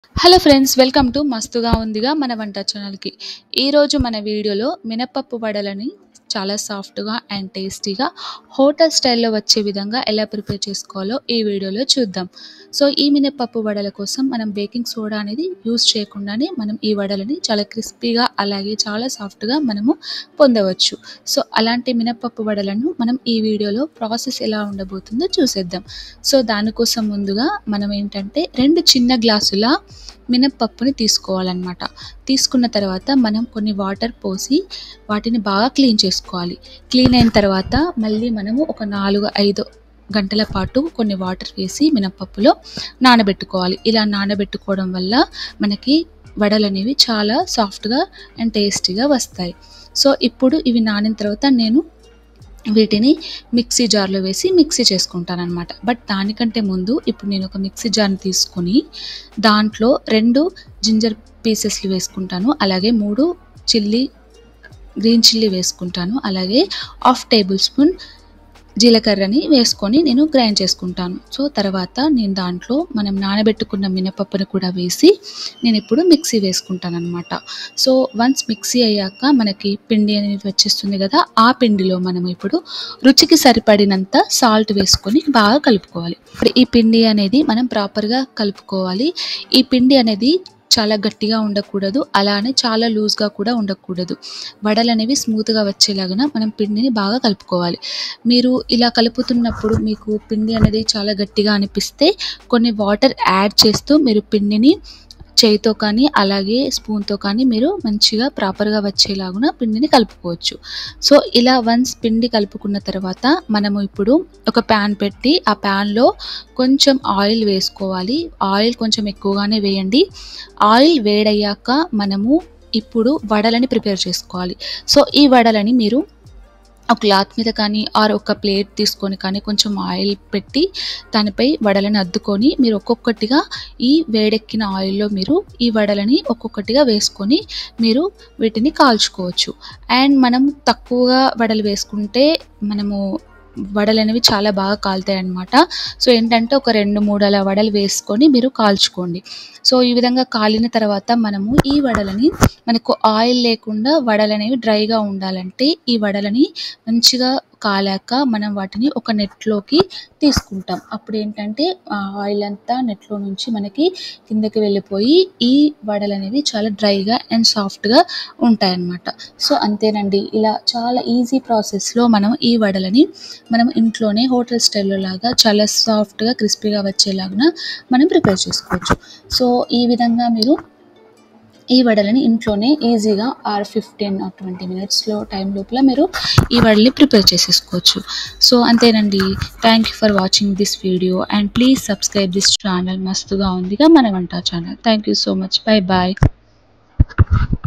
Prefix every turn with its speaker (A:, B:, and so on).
A: Hello friends, welcome to మస్తుగా ఉందిగా మన వంట ఛానల్కి. ఈరోజు మన వీడియోలో మినపప్పు వడలని చాలా సాఫ్ట్గా అండ్ టేస్టీగా హోటల్ స్టైల్లో వచ్చే విధంగా ఎలా ప్రిపేర్ చేసుకోవాలో ఈ వీడియోలో చూద్దాం. సో ఈ మినపప్పు వడల కోసం మనం బేకింగ్ సోడా అనేది యూస్ చేయకుండానే మనం ఈ వడలని చాలా క్రిస్పీగా అలాగే చాలా సాఫ్ట్గా మనము పొందవచ్చు. సో అలాంటి మినపప్పు వడలను మనం ఈ వీడియోలో ప్రాసెస్ ఎలా ఉండబోతుందో చూసేద్దాం. సో దానికోసం ముందుగా మనం ఏంటంటే 2 చిన్న గ్లాసుల మినపప్పుని తీసుకోవాలన్నమాట. తీసుకున్న తర్వాత మనం కొన్ని వాటర్ పోసి వాటిని బాగా క్లీన్ చేసుకోవాలి. క్లీన్ అయిన తర్వాత మళ్ళీ మనము ఒక 4-5 గంటల పాటు కొన్ని వాటర్ వేసి మినపప్పులో నానబెట్టుకోవాలి. ఇలా నానబెట్టుకోవడం వల్ల మనకి వడలు అనేవి చాలా సాఫ్ట్గా అండ్ టేస్టీగా వస్తాయి. సో ఇప్పుడు ఇవి నానిన తర్వాత నేను వీటిని మిక్సీ జార్లో వేసి మిక్సీ చేసుకుంటాను అనమాట. బట్ దానికంటే ముందు ఇప్పుడు నేను ఒక మిక్సీ జార్ని తీసుకొని దాంట్లో 2 జింజర్ పీసెస్లు వేసుకుంటాను, అలాగే 3 గ్రీన్ చిల్లీ వేసుకుంటాను, అలాగే 1/2 టేబుల్ స్పూన్ జీలకర్రని వేసుకొని నేను గ్రైండ్ చేసుకుంటాను. సో తర్వాత నేను దాంట్లో మనం నానబెట్టుకున్న మినపప్పుని కూడా వేసి నేను ఇప్పుడు మిక్సీ వేసుకుంటాను అనమాట. సో వన్స్ మిక్సీ అయ్యాక మనకి పిండి అనేది వచ్చేస్తుంది కదా, ఆ పిండిలో మనం ఇప్పుడు రుచికి సరిపడినంత సాల్ట్ వేసుకొని బాగా కలుపుకోవాలి. ఇప్పుడు ఈ పిండి అనేది మనం ప్రాపర్గా కలుపుకోవాలి. ఈ పిండి అనేది చాలా గట్టిగా ఉండకూడదు, అలానే చాలా లూజ్గా కూడా ఉండకూడదు. వడలు అనేవి స్మూత్గా వచ్చేలాగా మనం పిండిని బాగా కలుపుకోవాలి. మీరు ఇలా కలుపుతున్నప్పుడు మీకు పిండి అనేది చాలా గట్టిగా అనిపిస్తే కొన్ని వాటర్ యాడ్ చేస్తూ మీరు పిండిని చేయితో కానీ అలాగే స్పూన్తో కానీ మీరు మంచిగా ప్రాపర్గా వచ్చేలాగా పిండిని కలుపుకోవచ్చు. సో ఇలా వన్స్ పిండి కలుపుకున్న తర్వాత మనము ఇప్పుడు ఒక ప్యాన్ పెట్టి ఆ ప్యాన్లో కొంచెం ఆయిల్ వేసుకోవాలి. ఆయిల్ కొంచెం ఎక్కువగానే వేయండి. ఆయిల్ వేడయ్యాక మనము ఇప్పుడు వడలని ప్రిపేర్ చేసుకోవాలి. సో ఈ వడలని మీరు ఒక క్లాత్ మీద కానీ ఆర్ ఒక ప్లేట్ తీసుకొని కానీ కొంచెం ఆయిల్ పెట్టి దానిపై వడలని అద్దుకొని మీరు ఒక్కొక్కటిగా ఈ వేడెక్కిన ఆయిల్లో మీరు ఈ వడలని ఒక్కొక్కటిగా వేసుకొని మీరు వీటిని కాల్చుకోవచ్చు. అండ్ మనం తక్కువగా వడలు వేసుకుంటే మనము వడలు అనేవి చాలా బాగా కాలుతాయి అన్నమాట. సో ఏంటంటే ఒక 2-3 అలా వడలు వేసుకొని మీరు కాల్చుకోండి. సో ఈ విధంగా కాలిన తర్వాత మనము ఈ వడలని మనకు ఆయిల్ లేకుండా వడలు అనేవి డ్రైగా ఉండాలంటే ఈ వడలని మంచిగా కాలాక మనం వాటిని ఒక నెట్లోకి తీసుకుంటాం. అప్పుడు ఏంటంటే ఆ ఆయిల్ అంతా నెట్లో నుంచి మనకి కిందకి వెళ్ళిపోయి ఈ వడలు అనేవి చాలా డ్రైగా అండ్ సాఫ్ట్గా ఉంటాయన్నమాట. సో అంతేనండి, ఇలా చాలా ఈజీ ప్రాసెస్లో మనం ఈ వడలని మనం ఇంట్లోనే హోటల్ స్టైల్లో లాగా చాలా సాఫ్ట్గా క్రిస్పీగా వచ్చేలాగా మనం ప్రిపేర్ చేసుకోవచ్చు. సో ఈ విధంగా మీరు ఈ వడలని ఇంట్లోనే ఈజీగా 15-20 మినిట్స్లో టైం లోపల మీరు ఈ వడల్ని ప్రిపేర్ చేసేసుకోవచ్చు. సో అంతేనండి. Thank you for watching this video and please subscribe this channel మస్తుగా ఉందిగా మన వంట channel. Thank you so much. Bye bye.